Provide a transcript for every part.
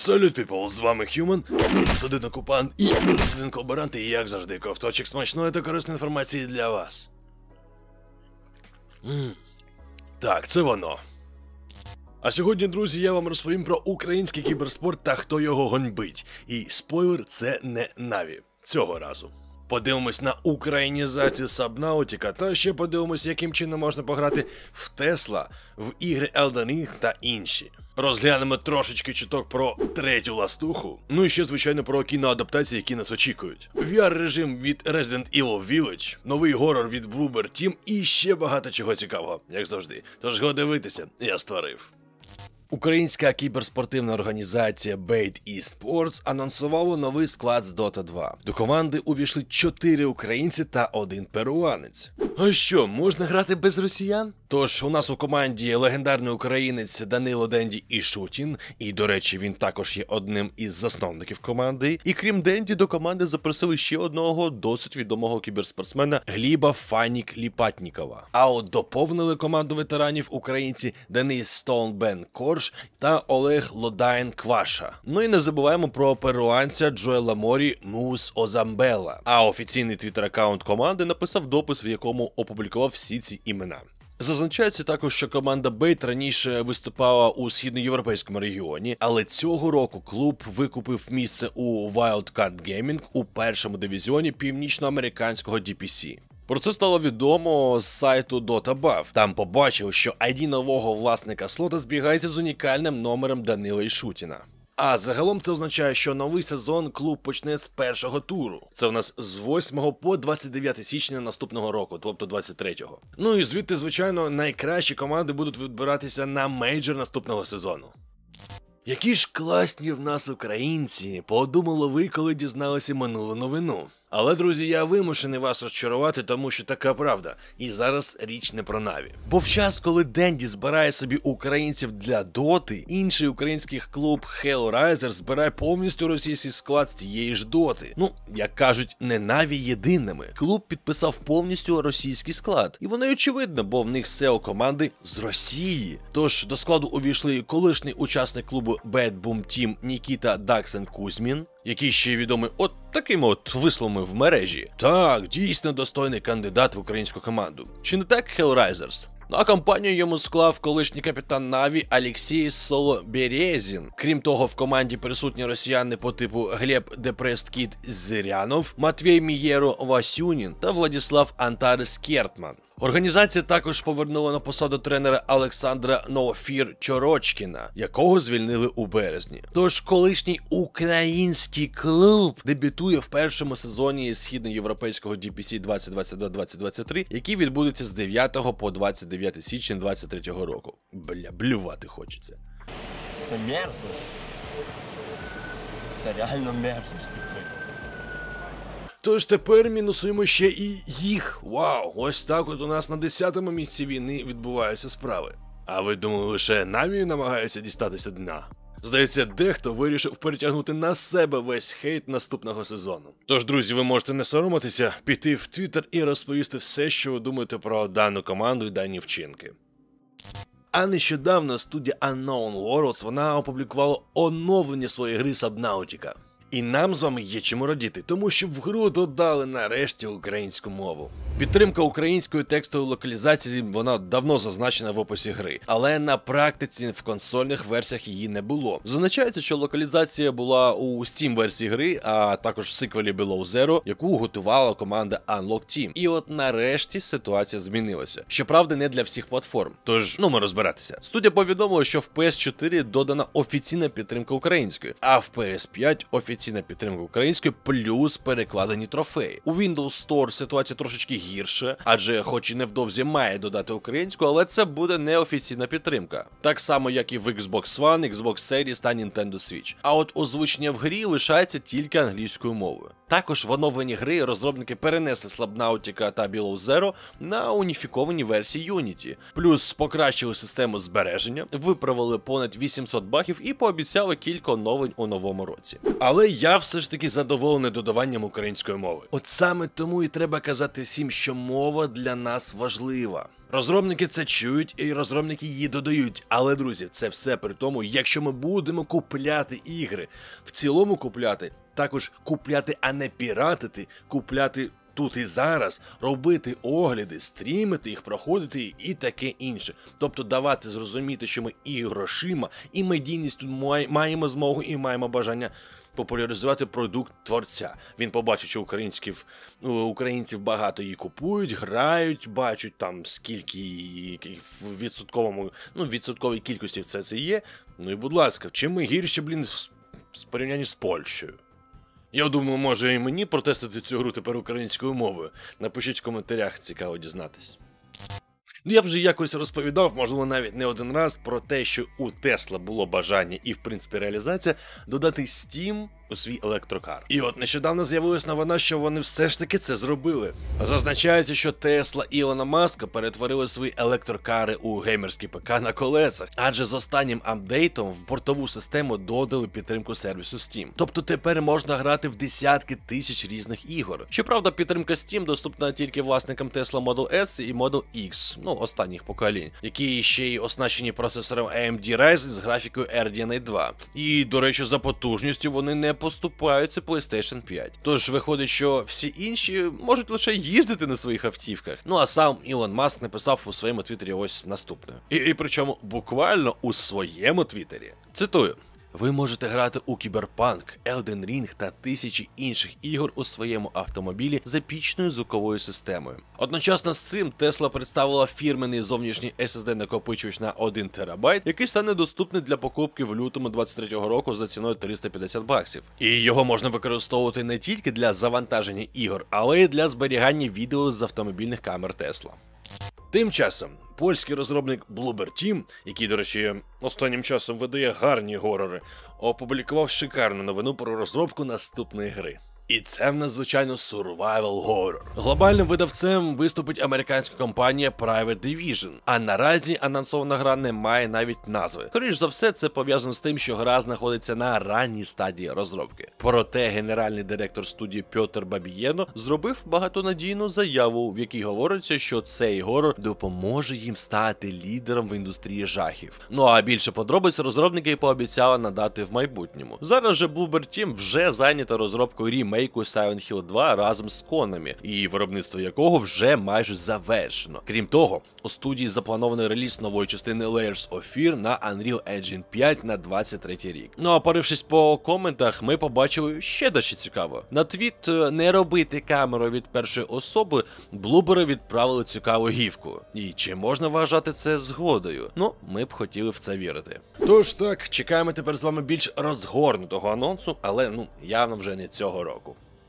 Салют, піпл, з вами Human, один окупант і один колаборант, і як завжди, ковточок смачної та корисної інформації для вас. Так, це воно. А сьогодні, друзі, я вам розповім про український кіберспорт та хто його гоньбить. І спойлер, це не Наві. Цього разу. Подивимось на українізацію Subnautica, та ще подивимось, яким чином можна пограти в Тесла, в ігри Elden Ring та інші. Розглянемо трошечки чуток про третю ластуху, ну і ще, звичайно, про кіноадаптації, які нас очікують. VR-режим від Resident Evil Village, новий горор від Bloober Team і ще багато чого цікавого, як завжди. Тож го дивитися, я створив. Українська кіберспортивна організація Bait eSports анонсувала новий склад з Dota 2. До команди увійшли 4 українці та 1 перуанець. А що, можна грати без росіян? Тож, у нас у команді легендарний українець Данило Денді Ішутін, і, до речі, він також є одним із засновників команди. І крім Денді, до команди запросили ще одного досить відомого кіберспортсмена Гліба Фанік-Ліпатнікова. А от доповнили команду ветеранів українці Денис Стоунбен Корж та Олег Лодайн Кваша. Ну і не забуваємо про перуанця Джоела Морі Мус Озамбела. А офіційний твіттер-аккаунт команди написав допис, в якому опублікував всі ці імена. Зазначається також, що команда Bait раніше виступала у східноєвропейському регіоні, але цього року клуб викупив місце у Wildcard Gaming у першому дивізіоні північноамериканського DPC. Про це стало відомо з сайту DotaBuff. Там побачив, що ID нового власника слота збігається з унікальним номером Данила Ішутіна. А загалом це означає, що новий сезон клуб почне з першого туру. Це у нас з 8 по 29 січня наступного року, тобто 23-го. Ну і звідти, звичайно, найкращі команди будуть відбиратися на мейджор наступного сезону. Які ж класні в нас українці, подумали ви, коли дізналися минулу новину. Але, друзі, я вимушений вас розчарувати, тому що така правда. І зараз річ не про Наві. Бо в час, коли Денді збирає собі українців для Доти, інший український клуб Hellraiser збирає повністю російський склад з тієї ж Доти. Ну, як кажуть, не Наві єдиними. Клуб підписав повністю російський склад. І воно й очевидно, бо в них SEO команди з Росії. Тож до складу увійшли колишній учасник клубу Bad Boom Team Нікіта Даксен Кузьмін, який ще відомий от такими от висловами в мережі. Так, дійсно достойний кандидат в українську команду. Чи не так, Hellraisers? А компанію йому склав колишній капітан Наві Олексій Солоберезін. Крім того, в команді присутні росіяни по типу Глеб Депресткіт Зирянов, Матвій Мієро Васюнін та Владислав Антарес Кертман. Організація також повернула на посаду тренера Олександра Нофір Чорочкіна, якого звільнили у березні. Тож колишній український клуб дебютує в першому сезоні східноєвропейського DPC 2022-2023, який відбудеться з 9 по 29 січня 2023 року. Бля, блювати хочеться. Це мерзость. Це реально мерзость. Тож тепер мінусуємо ще і їх. Вау, ось так от у нас на 10-му місці війни відбуваються справи. А ви думали, лише Наві намагаються дістатися дна? Здається, дехто вирішив перетягнути на себе весь хейт наступного сезону. Тож, друзі, ви можете не соромитися, піти в Твіттер і розповісти все, що ви думаєте про дану команду і дані вчинки. А нещодавно студія Unknown Worlds, вона опублікувала оновлення своєї гри Subnautica. І нам з вами є чому радіти, тому що в гру додали нарешті українську мову. Підтримка української текстової локалізації, вона давно зазначена в описі гри, але на практиці в консольних версіях її не було. Зазначається, що локалізація була у Steam версії гри, а також в сиквелі Below Zero, яку готувала команда Unlock Team. І от нарешті ситуація змінилася. Щоправда, не для всіх платформ. Тож, ми розбиратися. Студія повідомила, що в PS4 додана офіційна підтримка української, а в PS5 офіційна підтримка української плюс перекладені трофеї. У Windows Store ситуація трошечки гірше, адже хоч і невдовзі має додати українську, але це буде неофіційна підтримка. Так само, як і в Xbox One, Xbox Series та Nintendo Switch. А от озвучення в грі лишається тільки англійською мовою. Також в оновленні гри розробники перенесли Subnautica та Below Zero на уніфіковані версії Unity. Плюс покращили систему збереження, виправили понад 800 багів і пообіцяли кілька оновлень у новому році. Але я все ж таки задоволений додаванням української мови. От саме тому і треба казати всім, що мова для нас важлива. Розробники це чують і розробники її додають. Але, друзі, це все при тому, якщо ми будемо купляти ігри, в цілому купляти, також купляти, а не піратити, купляти тут і зараз, робити огляди, стрімити їх, проходити і таке інше. Тобто давати зрозуміти, що ми і грошима, і медійність тут маємо змогу і маємо бажання популяризувати продукт творця. Він побачить, що українців багато її купують, грають, бачать там скільки в відсотковій кількості це є. Ну і будь ласка, чим ми гірші, в порівнянні з Польщею? Я думаю, може і мені протестити цю гру тепер українською мовою. Напишіть в коментарях, цікаво дізнатись. Я вже якось розповідав, можливо навіть не один раз, про те, що у Tesla було бажання і в принципі реалізація додати Steam у свій електрокар. І от нещодавно з'явилась новина, що вони все ж таки це зробили. Зазначається, що Tesla Ілона Маска перетворили свої електрокари у геймерські ПК на колесах, адже з останнім апдейтом в бортову систему додали підтримку сервісу Steam. Тобто тепер можна грати в десятки тисяч різних ігор. Щоправда, підтримка Steam доступна тільки власникам Tesla Model S і Model X, останніх поколінь, які ще й оснащені процесором AMD Ryzen з графікою RDNA 2. І, до речі, за потужністю вони не поступаються PlayStation 5. Тож виходить, що всі інші можуть лише їздити на своїх автівках. Ну а сам Ілон Маск написав у своєму твіттері ось наступне. І причому буквально у своєму твіттері. Цитую. Ви можете грати у Cyberpunk, Elden Ring та тисячі інших ігор у своєму автомобілі з епічною звуковою системою. Одночасно з цим Tesla представила фірменний зовнішній SSD-накопичувач на 1 ТБ, який стане доступний для покупки в лютому 23-го року за ціною $350. І його можна використовувати не тільки для завантаження ігор, але й для зберігання відео з автомобільних камер Tesla. Тим часом, польський розробник Bloober Team, який, до речі, останнім часом видає гарні горори, опублікував шикарну новину про розробку наступної гри. І це в нас, звичайно, survival horror. Глобальним видавцем виступить американська компанія Private Division, а наразі анонсована гра не має навіть назви. Скоріш за все, це пов'язано з тим, що гра знаходиться на ранній стадії розробки. Проте генеральний директор студії Пьотр Бабієно зробив багатонадійну заяву, в якій говориться, що цей горор допоможе їм стати лідером в індустрії жахів. Ну а більше подробиць розробники пообіцяли надати в майбутньому. Зараз же Bloober Team вже зайнята розробкою ремейку Silent Hill 2 разом з Konami, і виробництво якого вже майже завершено. Крім того, у студії запланований реліз нової частини Layers of Fear на Unreal Engine 5 на 23-й рік. Ну а порившись по коментах, ми побачили ще дещо цікаво. На твіт «Не робити камеру від першої особи» блубери відправили цікаву гівку. І чи можна вважати це згодою? Ну, ми б хотіли в це вірити. Тож так, чекаємо тепер з вами більш розгорнутого анонсу, але явно вже не цього року.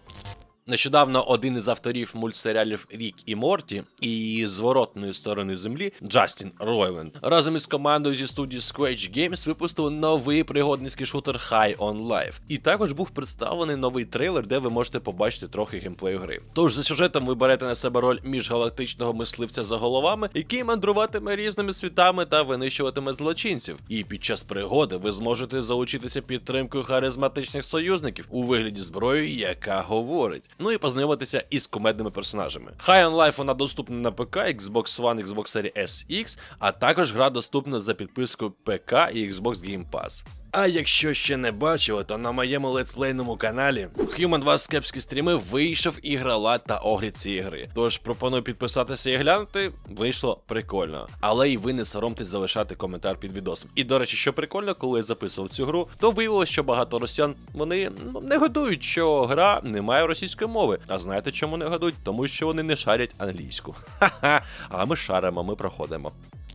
Нещодавно один із авторів мультсеріалів Рік і Морті і Зворотної сторони землі Джастін Ройланд разом із командою зі студії Squatch Games випустили новий пригодницький шутер High on Life. І також був представлений новий трейлер, де ви можете побачити трохи геймплею гри. Тож за сюжетом ви берете на себе роль міжгалактичного мисливця за головами, який мандруватиме різними світами та винищуватиме злочинців. І під час пригоди ви зможете залучитися підтримкою харизматичних союзників у вигляді зброї, яка говорить. Ну і познайомитися із кумедними персонажами. High on Life вона доступна на ПК, Xbox One, Xbox Series SX, а також гра доступна за підпискою ПК і Xbox Game Pass. А якщо ще не бачили, то на моєму летсплейному каналі Human 2 Скепські стріми вийшов ігролад та огляд цієї гри. Тож пропоную підписатися і глянути, вийшло прикольно. Але і ви не соромтесь залишати коментар під відосом. І до речі, що прикольно, коли я записував цю гру, то виявилося, що багато росіян, вони не годують, що гра не має російської мови. А знаєте чому не годують? Тому що вони не шарять англійську. Ха-ха, а ми шаримо, ми проходимо.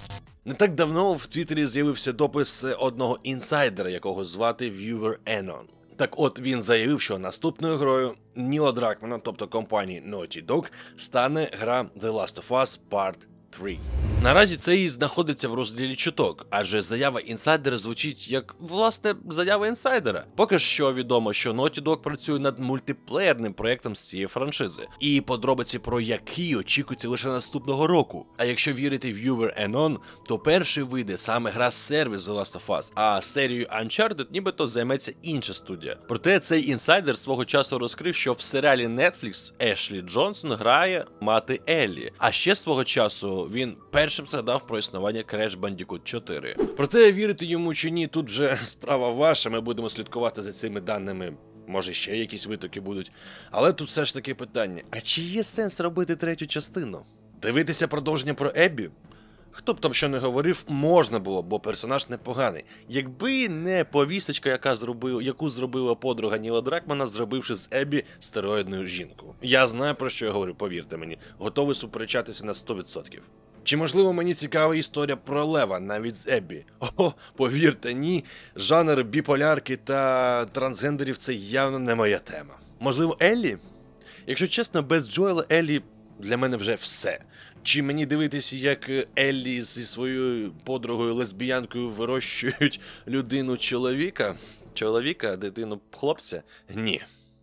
Не так давно в Твіттері з'явився допис одного інсайдера, якого звати Viewer Anon. Так от він заявив, що наступною грою Ніла Дракмана, тобто компанії Naughty Dog, стане гра The Last of Us Part 3. Наразі це і знаходиться в розділі чуток, адже заява інсайдера звучить як, власне, заява інсайдера. Поки що відомо, що Naughty Dog працює над мультиплеєрним проєктом з цієї франшизи, і подробиці про який очікуються лише наступного року. А якщо вірити Viewer Anon, то перший вийде саме гра-сервіс The Last of Us, а серією Uncharted нібито займеться інша студія. Проте цей інсайдер свого часу розкрив, що в серіалі Netflix Ешлі Джонсон грає мати Еллі, а ще свого часу він першим згадав про існування Crash Bandicoot 4. Проте вірити йому чи ні, тут вже справа ваша, ми будемо слідкувати за цими даними. Може ще якісь витоки будуть. Але тут все ж таки питання, а чи є сенс робити третю частину? Дивитися продовження про Еббі? Хто б там що не говорив, можна було, бо персонаж непоганий. Якби не повісточка, яку зробила подруга Ніла Дракмана, зробивши з Еббі стероїдну жінку. Я знаю, про що я говорю, повірте мені. Готовий суперечатися на 100%. Чи можливо мені цікава історія про Лева, навіть з Еббі? О, повірте, ні, жанр біполярки та трансгендерів – це явно не моя тема. Можливо, Еллі? Якщо чесно, без Джоела Еллі для мене вже все. Чи мені дивитися, як Еллі зі своєю подругою лесбіянкою вирощують людину-чоловіка? Чоловіка, дитину хлопця? Ні.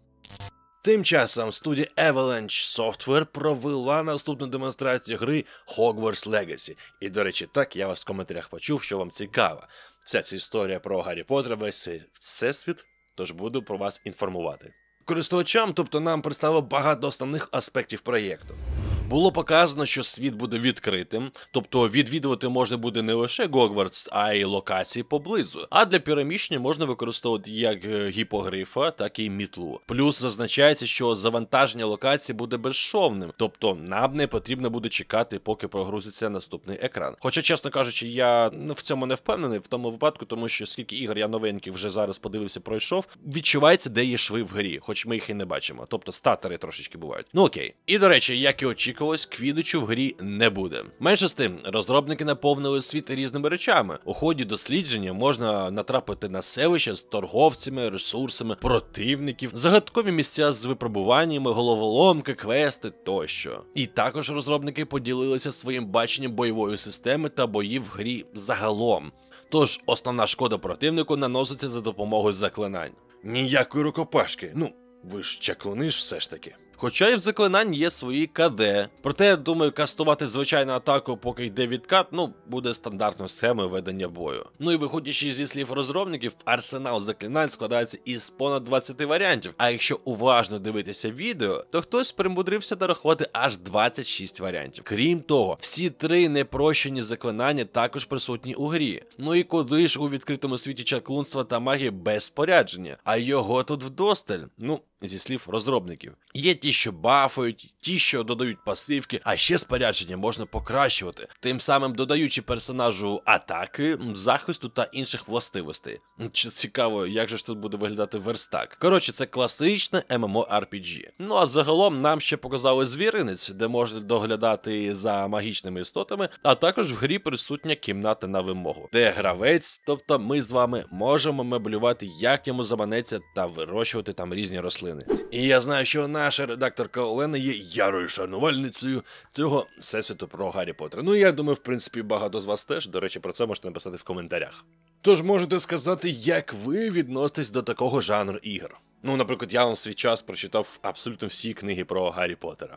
Тим часом студія Avalanche Software провела наступну демонстрацію гри Hogwarts Legacy. І, до речі, так, я вас в коментарях почув, що вам цікаво. Вся ця історія про Гаррі Поттера, весь всесвіт, тож буду про вас інформувати. Користувачам, тобто нам представило багато основних аспектів проєкту. Було показано, що світ буде відкритим, тобто відвідувати можна буде не лише Гогвартс, а й локації поблизу. А для переміщення можна використовувати як гіпогрифа, так і мітлу. Плюс зазначається, що завантаження локації буде безшовним, тобто нам не потрібно буде чекати, поки прогрузиться наступний екран. Хоча, чесно кажучи, я в цьому не впевнений в тому випадку, тому що скільки ігор я новеньких вже зараз подивився, пройшов, відчувається, де є шви в грі, хоч ми їх і не бачимо. Тобто статери трошечки бувають. Ну окей. І, до речі, як і очікувалось, квідичу в грі не буде. Менше з тим, розробники наповнили світ різними речами. У ході дослідження можна натрапити на селища з торговцями, ресурсами, противників, загадкові місця з випробуваннями, головоломки, квести тощо. І також розробники поділилися своїм баченням бойової системи та боїв в грі загалом. Тож, основна шкода противнику наноситься за допомогою заклинань. Ніякої рукопашки. Ну, ви ж чаклуни ж все ж таки. Хоча і в заклинань є свої КД. Проте, я думаю, кастувати звичайну атаку, поки йде відкат, буде стандартною схемою ведення бою. Ну і виходячи зі слів розробників, арсенал заклинань складається із понад 20 варіантів. А якщо уважно дивитися відео, то хтось примудрився нарахувати аж 26 варіантів. Крім того, всі 3 непрощені заклинання також присутні у грі. Ну і куди ж у відкритому світі чаклунства та магії без спорядження? А його тут вдосталь. Зі слів розробників. Є ті, що бафають, ті, що додають пасивки, а ще спорядження можна покращувати, тим самим додаючи персонажу атаки, захисту та інших властивостей. Цікаво, як же ж тут буде виглядати верстак. Коротше, це класичне MMORPG. Ну а загалом нам ще показали звіринець, де можна доглядати за магічними істотами, а також в грі присутня кімната на вимогу, де гравець, тобто ми з вами, можемо меблювати як йому заманеться та вирощувати там різні рослини. І я знаю, що наша редакторка Олена є ярою шанувальницею цього всесвіту про Гаррі Поттера. Ну, я думаю, в принципі, багато з вас теж. До речі, про це можете написати в коментарях. Тож можете сказати, як ви відноситесь до такого жанру ігор. Наприклад, я вам в свій час прочитав абсолютно всі книги про Гаррі Поттера.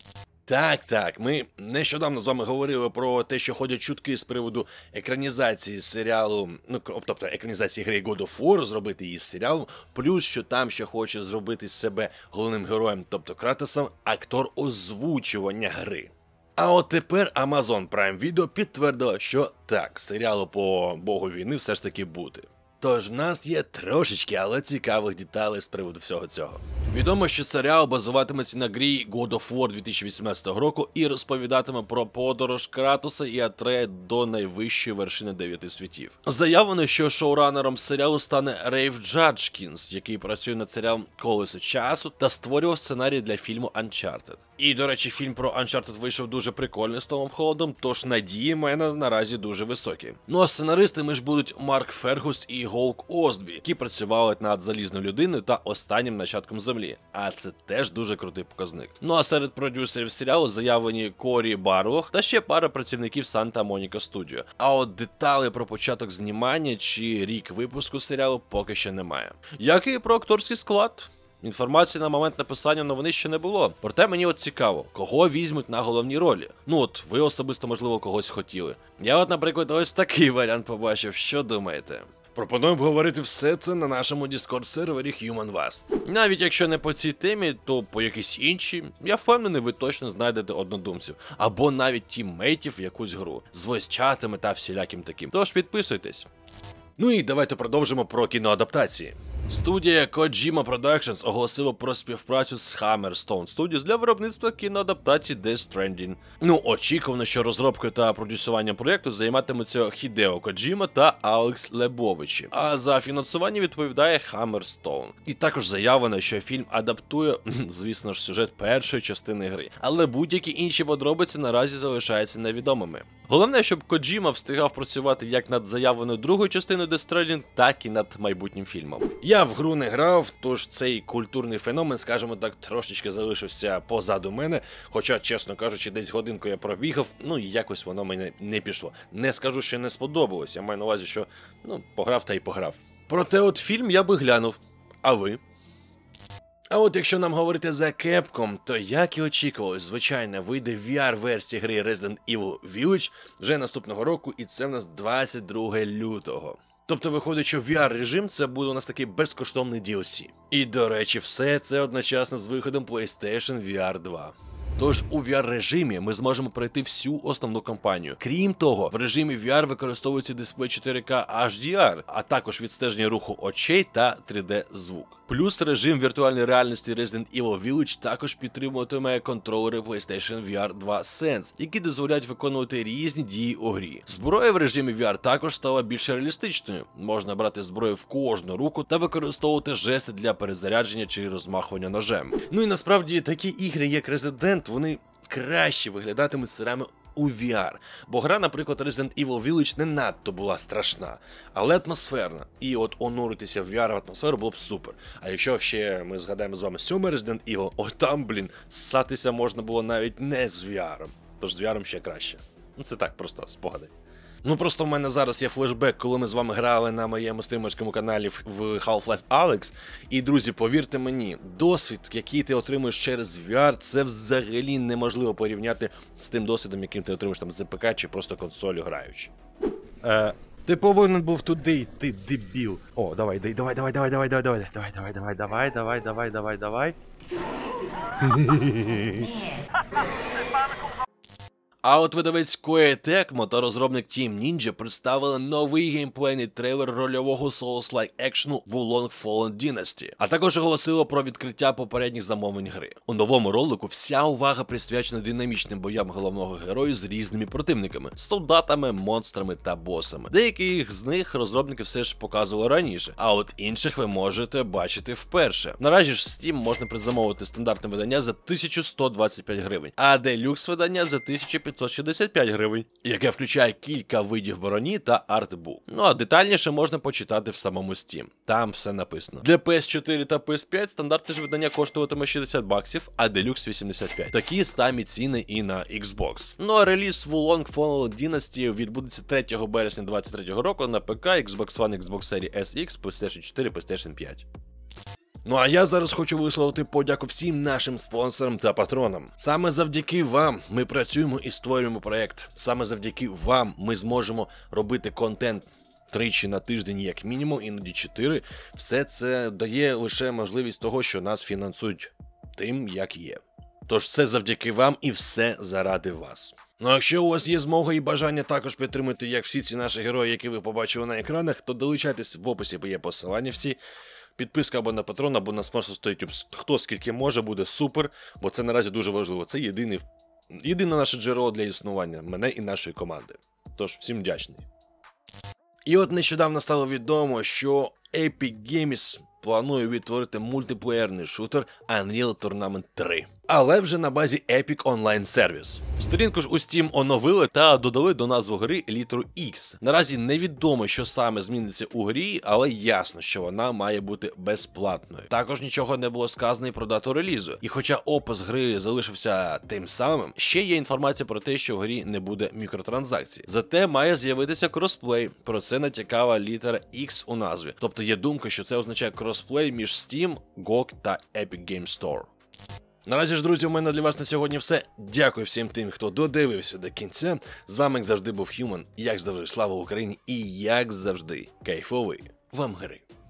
Так, ми нещодавно з вами говорили про те, що ходять чутки з приводу екранізації серіалу, тобто екранізації гри God of War, зробити її з серіалом, плюс що там ще хоче зробити з себе головним героєм, тобто Кратосом, актор озвучування гри. А от тепер Amazon Prime Video підтвердила, що так, серіалу по Богу війни все ж таки буде. Тож в нас є трошечки, але цікавих деталей з приводу всього цього. Відомо, що серіал базуватиметься на грі God of War 2018 року і розповідатиме про подорож Кратоса і Атрея до найвищої вершини 9 світів. Заявлено, що шоуранером серіалу стане Рейф Джаджкінс, який працює над серіалом «Колесо часу» та створював сценарій для фільму Uncharted. І, до речі, фільм про Uncharted вийшов дуже прикольний з Томом Холландом, тож надії в мене наразі дуже високі. Ну а сценаристами ж будуть Марк Фергус і Гоук Остбі, які працювали над «Залізною людиною» та «Останнім нащадком землі», землі, а це теж дуже крутий показник. Ну а серед продюсерів серіалу заявлені Корі Барлог та ще пара працівників Santa Monica Studio. А от деталей про початок знімання чи рік випуску серіалу поки що немає. Як і про акторський склад. Інформації на момент написання новини ще не було. Проте мені от цікаво, кого візьмуть на головні ролі. Ну от, ви особисто, можливо, когось хотіли. Я от, наприклад, ось такий варіант побачив. Що думаєте? Пропоную обговорити все це на нашому Discord-сервері HumanVast. Навіть якщо не по цій темі, то по якійсь іншій, я впевнений, ви точно знайдете однодумців. Або навіть тіммейтів в якусь гру. З войс-чатами та всіляким таким. Тож підписуйтесь. Ну і давайте продовжимо про кіноадаптації. Студія Kojima Productions оголосила про співпрацю з Hammerstone Studios для виробництва кіноадаптації Death Stranding. Ну, очікувано, що розробкою та продюсуванням проєкту займатимуться Хідео Коджіма та Алекс Лебовичі, а за фінансування відповідає Hammerstone. І також заявлено, що фільм адаптує, звісно ж, сюжет першої частини гри, але будь-які інші подробиці наразі залишаються невідомими. Головне, щоб Коджіма встигав працювати як над заявленою другою частиною Death Stranding, так і над майбутнім фільмом. Я в гру не грав, тож цей культурний феномен, скажімо так, трошечки залишився позаду мене, хоча, чесно кажучи, десь годинку я пробігав, ну і якось воно мені не пішло. Не скажу, що не сподобалось, я маю на увазі, що, пограв та й пограв. Проте от фільм я би глянув. А ви? А от якщо нам говорити за Capcom, то як і очікувалось, звичайно, вийде VR-версія гри Resident Evil Village вже наступного року, і це в нас 22 лютого. Тобто виходить, що VR-режим це буде у нас такий безкоштовний DLC. І, до речі, все це одночасно з виходом PlayStation VR 2. Тож у VR-режимі ми зможемо пройти всю основну кампанію. Крім того, в режимі VR використовується дисплей 4K HDR, а також відстеження руху очей та 3D-звук. Плюс режим віртуальної реальності Resident Evil Village також підтримуватиме контролери PlayStation VR 2 Sense, які дозволяють виконувати різні дії у грі. Зброя в режимі VR також стала більш реалістичною. Можна брати зброю в кожну руку та використовувати жести для перезарядження чи розмахування ножем. Ну і насправді такі ігри, як Resident, вони краще виглядатимуть сирами у VR. Бо гра, наприклад, Resident Evil Village не надто була страшна, але атмосферна. І от онуритися в VR атмосферу було б супер. А якщо ще ми згадаємо з вами 7 Resident Evil, там, ссатися можна було навіть не з VR. Тож з VR ще краще. Ну це так, просто спогади. Ну просто в мене зараз є флешбек, коли ми з вами грали на моєму стримерському каналі в Half-Life Alyx. І, друзі, повірте мені, досвід, який ти отримуєш через VR, це взагалі неможливо порівняти з тим досвідом, яким ти отримуєш там з ПК чи просто консолю граючи. Ти повинен був туди йти, дебіл. О, давай. А от видавець Koei Tecmo та розробник Team Ninja представили новий геймплейний трейлер рольового Souls-like екшну Wulong Fallen Dynasty, а також оголосило про відкриття попередніх замовлень гри. У новому ролику вся увага присвячена динамічним боям головного героя з різними противниками, солдатами, монстрами та босами. Деяких з них розробники все ж показували раніше, а от інших ви можете бачити вперше. Наразі ж в Steam можна предзамовити стандартне видання за 1125 гривень, а делюкс видання за 1565 гривень, яке включає кілька видів броні та артбук. Ну а детальніше можна почитати в самому Steam. Там все написано. Для PS4 та PS5 стандартне ж видання коштуватиме 60 баксів, а делюкс 85. Такі самі ціни і на Xbox. Ну а реліз Wulong Fallen Dynasty відбудеться 3 березня 2023 року на ПК, Xbox One, Xbox Series SX, PlayStation 4, PlayStation 5. Ну а я зараз хочу висловити подяку всім нашим спонсорам та патронам. Саме завдяки вам ми працюємо і створюємо проект. Саме завдяки вам ми зможемо робити контент тричі на тиждень як мінімум, іноді 4. Все це дає лише можливість того, що нас фінансують тим, як є. Тож все завдяки вам і все заради вас. Ну а якщо у вас є змога і бажання також підтримати, як всі ці наші герої, які ви побачили на екранах, то долучайтесь, в описі є посилання всі. Підписка або на Patreon, або на спонсорство YouTube. Хто скільки може, буде супер, бо це наразі дуже важливо. Це єдине наше джерело для існування мене і нашої команди. Тож, всім вдячний. І от нещодавно стало відомо, що Epic Games планує відтворити мультиплеєрний шутер Unreal Tournament 3. але вже на базі Epic Online Service. Сторінку ж у Steam оновили та додали до назви гри літеру X. Наразі невідомо, що саме зміниться у грі, але ясно, що вона має бути безплатною. Також нічого не було сказано і про дату релізу. І хоча опис гри залишився тим самим, ще є інформація про те, що в грі не буде мікротранзакцій. Зате має з'явитися кросплей. Про це натякала літера X у назві. Тобто є думка, що це означає кросплей між Steam, GOG та Epic Games Store. Наразі ж, друзі, у мене для вас на сьогодні все. Дякую всім тим, хто додивився до кінця. З вами, як завжди, був Human. Як завжди, слава Україні і, як завжди, кайфовий вам гри.